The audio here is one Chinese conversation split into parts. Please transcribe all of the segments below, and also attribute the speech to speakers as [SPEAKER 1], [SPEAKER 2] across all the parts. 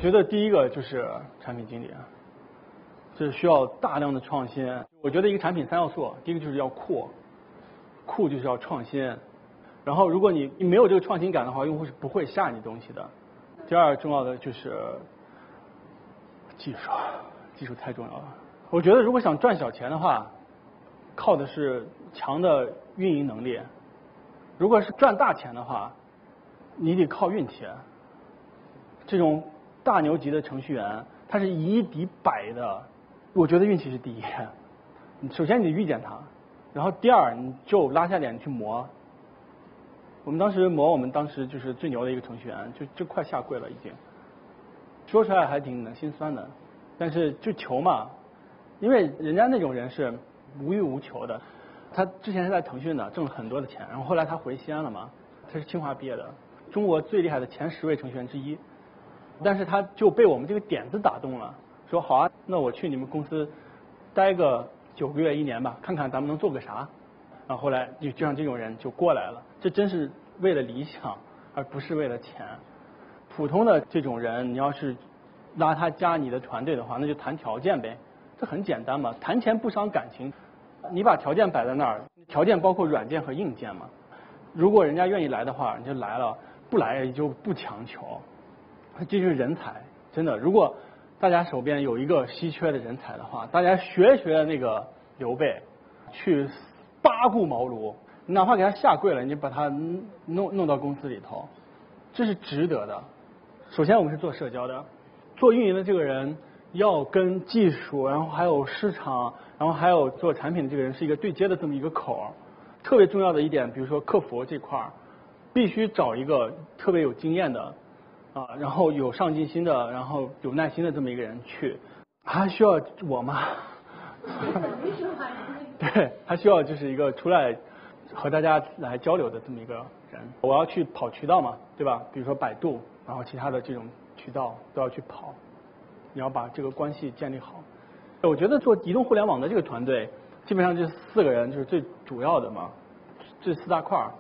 [SPEAKER 1] 觉得第一个就是产品经理，这需要大量的创新。我觉得一个产品3要素，第一个就是要酷，酷就是要创新。然后如果你没有这个创新感的话，用户是不会下你东西的。第二重要的就是技术，技术太重要了。我觉得如果想赚小钱的话，靠的是强的运营能力；如果是赚大钱的话，你得靠运气。这种大牛级的程序员，他是以1敌100的。我觉得运气是第一。首先你遇见他，然后第二你就拉下脸去磨。我们当时就是最牛的一个程序员，就快下跪了已经。说出来还挺心酸的，但是就求嘛，因为人家那种人是无欲无求的。他之前是在腾讯的，挣了很多的钱，然后后来他回西安了嘛，他是清华毕业的，中国最厉害的前10位程序员之一。但是他就被我们这个点子打动了，说好啊，那我去你们公司待个9个月1年吧，看看咱们能做个啥。然后后来就像这种人就过来了，这真是为了理想，而不是为了钱。普通的这种人，你要是拉他加你的团队的话，那就谈条件呗，这很简单嘛，谈钱不伤感情。你把条件摆在那儿，条件包括软件和硬件嘛。如果人家愿意来的话，你就来了；不来也就不强求。这就是人才，真的。如果大家手边有一个稀缺的人才的话，大家学那个刘备，去八顾茅庐，哪怕给他下跪了，你就把他弄到公司里头，这是值得的。首先我们是做社交的，做运营的这个人要跟技术，然后还有市场，然后还有做产品的这个人是一个对接的这么一个口。特别重要的一点，比如说客服这块儿，必须找一个特别有经验的然后有上进心的，然后有耐心的这么一个人去。还需要我吗？对，还需要就是一个出来和大家来交流的这么一个人。我要去跑渠道嘛，对吧？比如说百度，然后其他的这种渠道都要去跑，你要把这个关系建立好。我觉得做移动互联网的这个团队，基本上这4个人就是最主要的嘛，这4大块儿。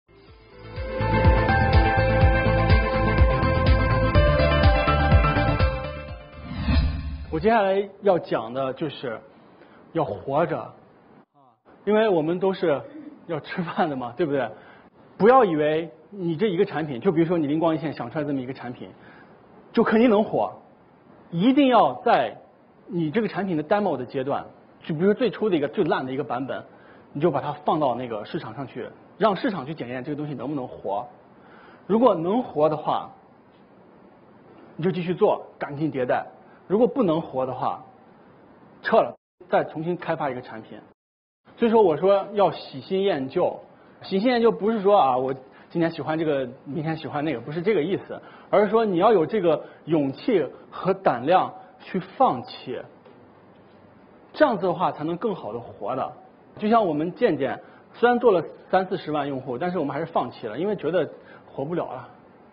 [SPEAKER 1] 我接下来要讲的就是要活着因为我们都是要吃饭的嘛，对不对？不要以为你这一个产品，就比如说你灵光一现想出来这么一个产品，就肯定能火。一定要在你这个产品的 demo 的阶段，就比如最初的一个最烂的一个版本，你就把它放到那个市场上去，让市场去检验这个东西能不能活。如果能活的话，你就继续做，赶紧迭代。如果不能活的话，撤了，再重新开发一个产品。所以说我说要喜新厌旧，喜新厌旧不是说我今天喜欢这个，明天喜欢那个，不是这个意思，而是说你要有这个勇气和胆量去放弃，这样子的话才能更好的活的。就像我们渐渐虽然做了30-40万用户，但是我们还是放弃了，因为觉得活不了了。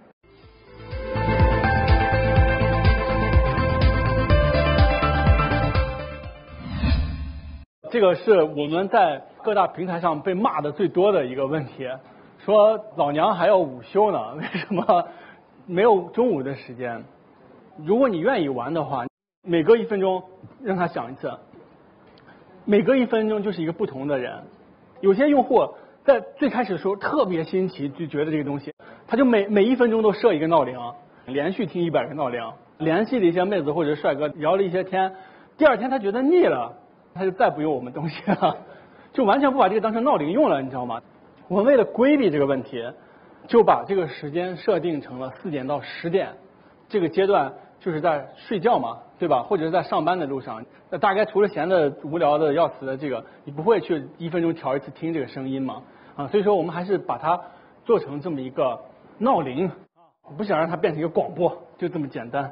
[SPEAKER 1] 这个是我们在各大平台上被骂的最多的一个问题，说老娘还要午休呢，为什么没有中午的时间？如果你愿意玩的话，每隔1分钟让他想一次，每隔1分钟就是一个不同的人。有些用户在最开始的时候特别新奇，就觉得这个东西，他就每1分钟都设一个闹铃，连续听100个闹铃，联系了一些妹子或者帅哥，聊了一些天，第2天他觉得腻了。他就再不用我们东西了，就完全不把这个当成闹铃用了，你知道吗？我们为了规避这个问题，就把这个时间设定成了4点到10点，这个阶段就是在睡觉嘛，对吧？或者是在上班的路上，那大概除了闲的、无聊的要死的这个，你不会去1分钟调一次听这个声音嘛？所以说我们还是把它做成这么一个闹铃，不想让它变成一个广播，就这么简单。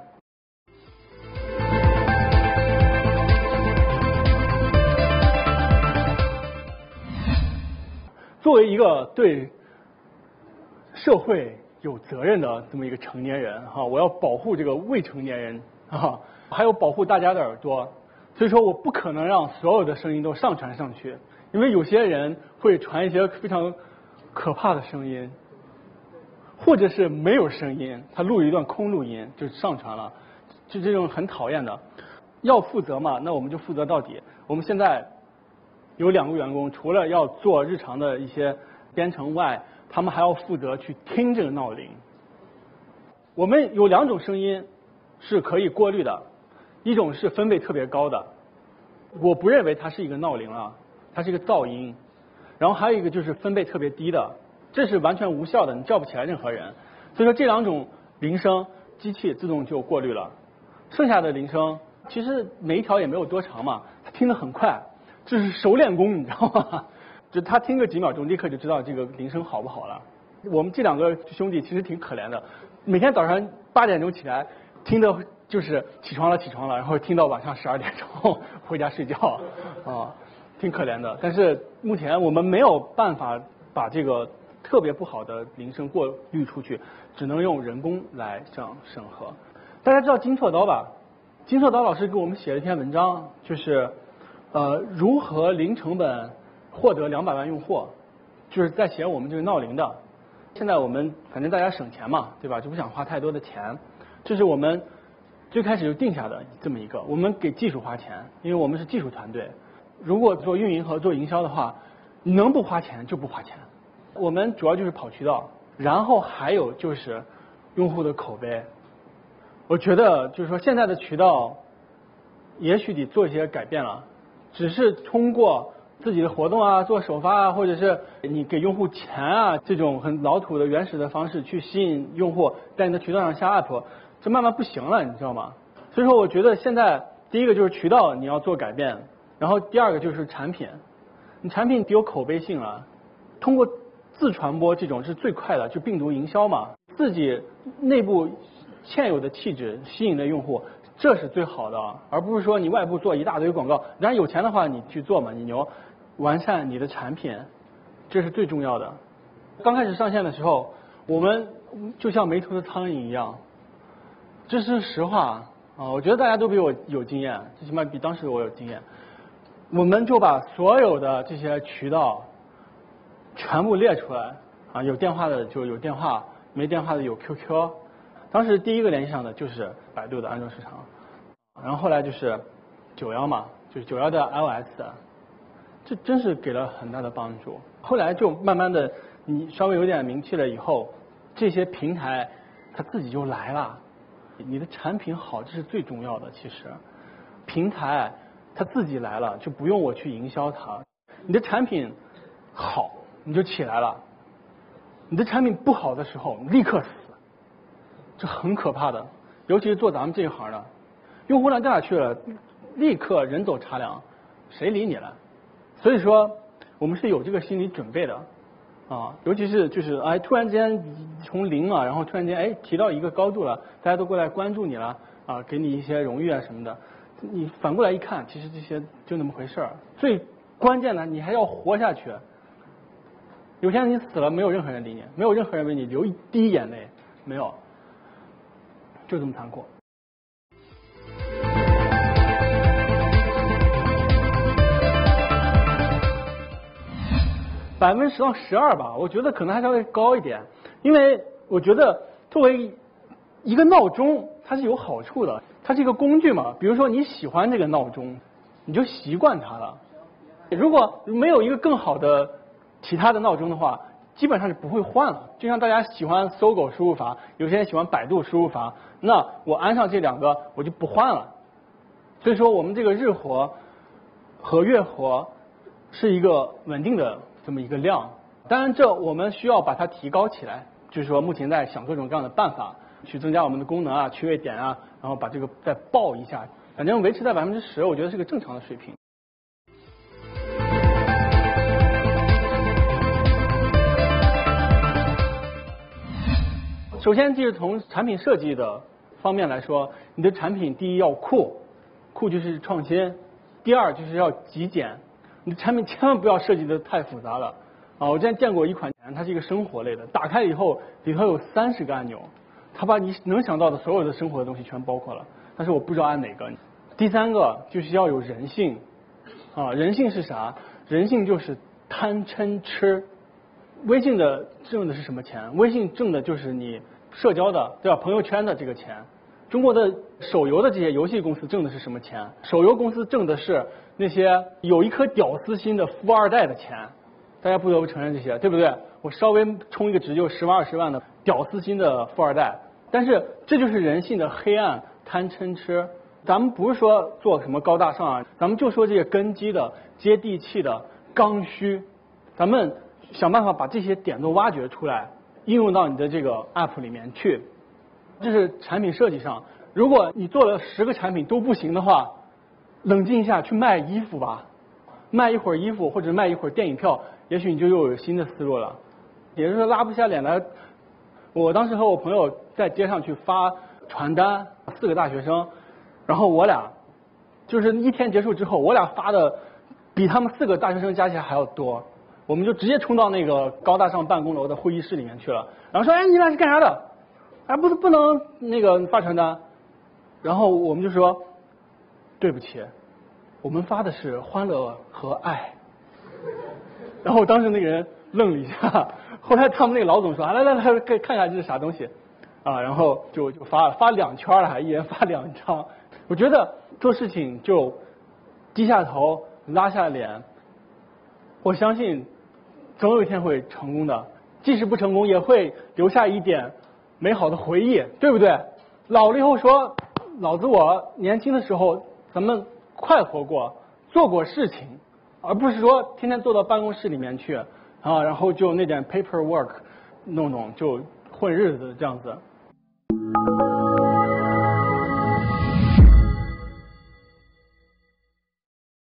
[SPEAKER 1] 作为一个对社会有责任的这么一个成年人我要保护这个未成年人还有保护大家的耳朵，所以说我不可能让所有的声音都上传上去，因为有些人会传一些非常可怕的声音，或者是没有声音，他录一段空录音就上传了， 就这种很讨厌的。要负责嘛，那我们就负责到底。我们现在有2个员工，除了要做日常的一些编程外，他们还要负责去听这个闹铃。我们有2种声音是可以过滤的，一种是分贝特别高的，我不认为它是一个闹铃啊，它是一个噪音。然后还有一个就是分贝特别低的，这是完全无效的，你叫不起来任何人。所以说这2种铃声，机器自动就过滤了。剩下的铃声，其实每一条也没有多长嘛，它听得很快，这是熟练工，你知道吗？就他听个几秒钟，立刻就知道这个铃声好不好了。我们这2个兄弟其实挺可怜的，每天早上8点钟起来，听的就是起床了，然后听到晚上12点钟回家睡觉啊，挺可怜的。但是目前我们没有办法把这个特别不好的铃声过滤出去，只能用人工来这样审核。大家知道金错刀吧？金错刀老师给我们写了一篇文章，就是如何零成本获得200万用户，就是在写我们这个闹铃的。现在我们反正大家省钱嘛，对吧？就不想花太多的钱，这是我们最开始就定下的这么一个。我们给技术花钱，因为我们是技术团队。如果做运营和做营销的话，你能不花钱就不花钱。我们主要就是跑渠道，然后还有就是用户的口碑。我觉得就是说现在的渠道也许得做一些改变了，只是通过自己的活动啊，做首发啊，或者是你给用户钱啊，这种很老土的原始的方式去吸引用户，在你的渠道上下 app， 这慢慢不行了，你知道吗？所以说我觉得现在第一个就是渠道你要做改变，然后第2个就是产品，你产品得有口碑性了，通过自传播这种是最快的，就病毒营销嘛，自己内部现有的气质吸引的用户，这是最好的，而不是说你外部做一大堆广告。当然有钱的话你去做嘛，你牛，完善你的产品，这是最重要的。刚开始上线的时候，我们就像没头的苍蝇一样，这是实话啊！我觉得大家都比我有经验，最起码比当时我有经验。我们就把所有的这些渠道全部列出来啊，有电话的就有电话，没电话的有 QQ。当时第一个联系上的就是百度的安卓市场，然后后来就是91嘛，就是91的 iOS， 这真是给了很大的帮助。后来就慢慢的，你稍微有点名气了以后，这些平台它自己就来了。你的产品好，这是最重要的。其实，平台它自己来了，就不用我去营销它。你的产品好，你就起来了；你的产品不好的时候，你立刻死。这很可怕的，尤其是做咱们这一行的，用户量掉下去了，立刻人走茶凉，谁理你了？所以说，我们是有这个心理准备的，啊，尤其是就是突然间从0啊，然后突然间提到一个高度了，大家都过来关注你了，啊，给你一些荣誉啊什么的，你反过来一看，其实这些就那么回事儿。最关键的，你还要活下去。有天你死了，没有任何人理你，没有任何人为你流一滴眼泪，没有。就这么残酷。10%到12%吧，我觉得可能还稍微高一点，因为我觉得作为一个闹钟，它是有好处的，它是一个工具嘛。比如说你喜欢这个闹钟，你就习惯它了。如果没有一个更好的其他的闹钟的话，基本上是不会换了。就像大家喜欢搜狗输入法，有些人喜欢百度输入法，那我安上这2个我就不换了。所以说我们这个日活和月活是一个稳定的这么一个量。当然这我们需要把它提高起来，就是说目前在想各种各样的办法去增加我们的功能啊、趣味点啊，然后把这个再爆一下，反正维持在10%，我觉得是个正常的水平。首先就是从产品设计的方面来说，你的产品第一要酷，酷就是创新；第2就是要极简，你的产品千万不要设计的太复杂了啊！我之前见过一款，它是一个生活类的，打开以后里头有30个按钮，它把你能想到的所有的生活的东西全包括了，但是我不知道按哪个。第3个就是要有人性啊，人性是啥？人性就是贪嗔痴。微信的挣的是什么钱？微信挣的就是你社交的，对吧？朋友圈的这个钱， 中国的手游的这些游戏公司挣的是什么钱？手游公司挣的是那些有一颗屌丝心的富二代的钱，大家不得不承认这些，对不对？我稍微充一个值就10万20万的屌丝心的富二代，但是这就是人性的黑暗，贪嗔痴。咱们不是说做什么高大上啊，咱们就说这些根基的、接地气的、刚需，咱们想办法把这些点都挖掘出来，应用到你的这个 app 里面去。这是产品设计上，如果你做了10个产品都不行的话，冷静一下去卖衣服吧，卖一会儿衣服或者卖一会儿电影票，也许你就又有新的思路了。也就是说拉不下脸来。我当时和我朋友在街上去发传单，4个大学生，然后我俩就是一天结束之后，我俩发的比他们4个大学生加起来还要多。我们就直接冲到那个高大上办公楼的会议室里面去了，然后说：“哎，你俩是干啥的？哎，不能那个发传单。”然后我们就说：“对不起，我们发的是欢乐和爱。”然后当时那个人愣了一下，后来他们那个老总说：“来，看看这是啥东西。”啊，然后就发2圈了，还一人发2张。我觉得做事情就低下头，拉下脸，我相信总有一天会成功的，即使不成功，也会留下一点美好的回忆，对不对？老了以后说，老子我年轻的时候咱们快活过，做过事情，而不是说天天坐到办公室里面去啊，然后就那点 paperwork 弄就混日子这样子。